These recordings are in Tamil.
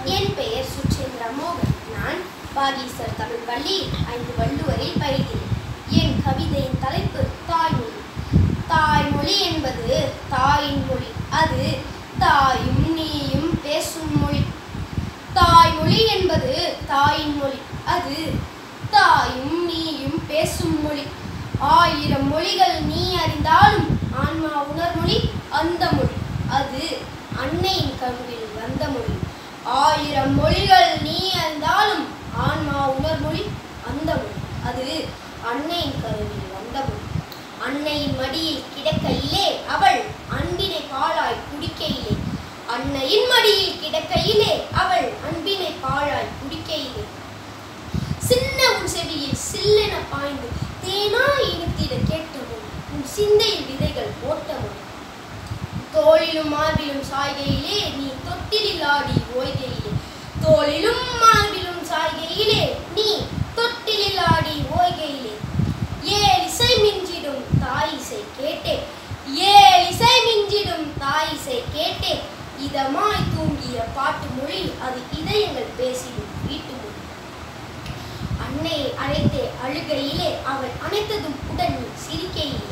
என் பெயர் சுச்சேந்திர மோகன். நான் பாகீசர் தமிழ் பள்ளியில் 5 வள்ளுவரில் பயில்கிறேன். என் கவிதையின் தலைப்பு தாய்மொழி. தாய்மொழி என்பது தாயின் மொழி. அது தாயும் நீயும் பேசும் மொழி. தாய்மொழி என்பது தாயின் மொழி. அது தாயும் நீயும் பேசும் மொழி. 1000 மொழிகள் நீ அறிந்தாலும் ஆன்மா உணர்மொழி அந்த மொழி. அது அன்னையின் கருவில் வந்த மொழி. 1000 மொழிகள் நீ அறிந்தாலும் ஆன்மா உணர்மொழி அந்த மொழி. அது அன்னையின் கருவில் வந்த மொழி. அன்னையின் மடியில் கிடக்கையிலே அவள் அன்பினை பாழாய் குடிக்கையிலே. அன்னையின் மடியில் கிடக்கையிலே அவள் அன்பினை பாழாய் குடிக்கையிலே. சின்ன உன் செவியில் சில்லென பாய்ந்து தேனாய் இனித்திட கேட்ட மொழி. உன் சிந்தையில் விதைகள் போட்ட மொழி. தோளிலும் மார்பிலும் சாய்கையிலே நீ தொட்டிலில் ஆடி ஓய்கையிலே. தோளிலும் மார்பிலும் சாய்கையிலே நீ தொட்டிலில் ஆடி ஓய்கையிலே. ஏலிசை மிஞ்சிடும் தாயிசை கேட்டே. ஏலிசை மிஞ்சிடும் தாயிசை கேட்டே. இதமாய் தூங்கிய பாட்டு மொழி. அது இதயங்கள் பேசிடும் வீட்டு மொழி. அன்னையை அழைத்தே அழுகையிலே அவள் அனைத்ததும் உடன் நீ சிரிக்கையிலே.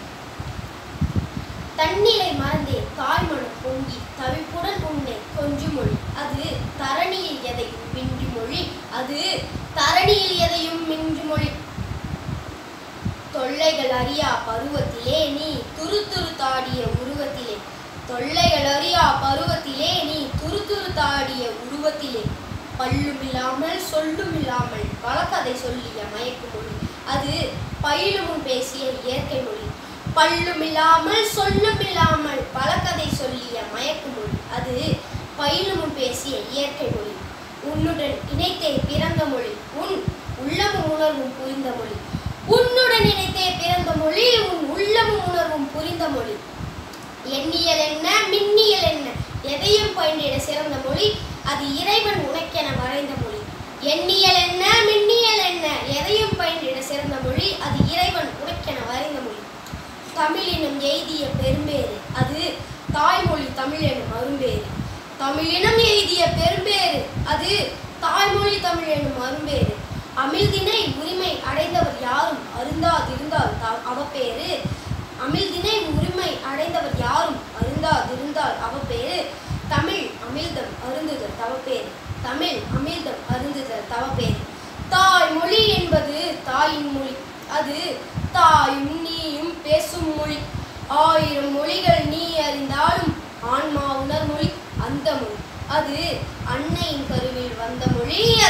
தன்னிலை மறந்தே தாய்மனம் பொங்கி தவிப்புடன் உன்னை கொஞ்சு மொழி. அது தரணியில் எதையும் மின்று மொழி. அது தரணியில் எதையும் மின்று மொழி. தொல்லைகள் அறியா பருவத்திலே நீ துரு துரு தாடிய உருவத்திலே. தொல்லைகள் அறியா பருவத்திலே நீ துரு துரு தாடிய உருவத்திலே. பல்லுமில்லாமல் சொல்லுமில்லாமல் பலகதை சொல்லிய மயக்கு மொழி. அது பயிலுமுன் பேசிய இயற்கை மொழி. பல்லுமில்லாமல் சொல்லுமில்லாமல் பலகதை சொல்லிய மயக்கு மொழி. அது பயிலுமுன் பேசிய இயற்கை மொழி. உன்னுடன் இணைத்தே பிறந்த மொழி. உன் உள்ளமும் உணர்வும் புரிந்த மொழி. உன்னுடன் இணைத்தே பிறந்த மொழி. உன் உள்ளமும் உணர்வும் புரிந்த மொழி. எண்ணியல் என்ன மின்னியல் என்ன எதையும் பயின்றிட சிறந்த மொழி. அது இறைவன் உனக்கென வரைந்த மொழி. எண்ணியல் என்ன மின்னியல் என்ன எதையும் பயின்றிட சிறந்த மொழி. அது இறைவன் உனக்கென வரைந்த மொழி. தமிழினம் எய்திய பெரும்பேறு. அது தாய்மொழி தமிழ் எனும் அரும்பேறு. தமிழினம் எய்திய பெரும்பேறு. அது தாய்மொழி தமிழ் எனும் அரும்பேறு. அமிழ்தினை உரிமை அடைந்தவர் யாரும் அருந்தாதிருந்தால் அவப்பேறு. அமிழ்தினை உரிமை அடைந்தவர் யாரும் அருந்தாதிருந்தால் அவப்பேறு. தமிழ் அமிழ்தம் அருந்துதல் தவப்பேறு. தமிழ் அமிழ்தம் அருந்துதல் தவப்பேறு. தாய்மொழி என்பது தாயின் மொழி. அது தாயும் நீயும் பேசும் மொழி. 1000 மொழிகள் நீ அறிந்தாலும் ஆன்மா உணர்மொழி அந்த மொழி. அது அன்னையின் கருவில் வந்த மொழி.